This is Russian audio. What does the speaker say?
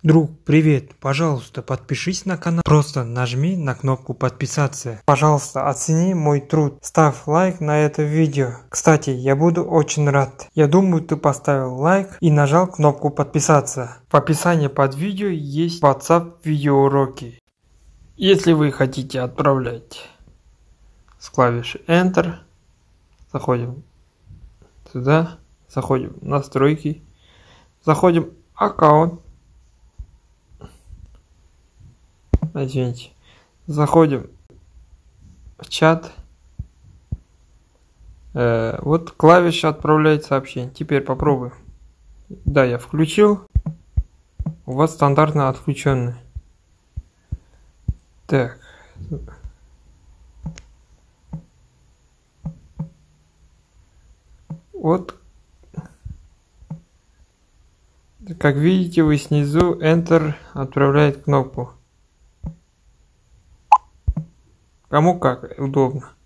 Друг, привет! Пожалуйста, подпишись на канал. Просто нажми на кнопку подписаться. Пожалуйста, оцени мой труд. Ставь лайк на это видео. Кстати, я буду очень рад. Я думаю, ты поставил лайк и нажал кнопку подписаться. В описании под видео есть WhatsApp видеоуроки. Если вы хотите отправлять с клавиши Enter, заходим сюда, заходим в настройки, заходим в аккаунт. Извините. Заходим в чат. Вот клавиша отправлять сообщение. Теперь попробуем. Да, я включил. У вас стандартно отключенный. Так. Вот. Как видите, вы снизу Enter отправляет кнопку. Кому как удобно.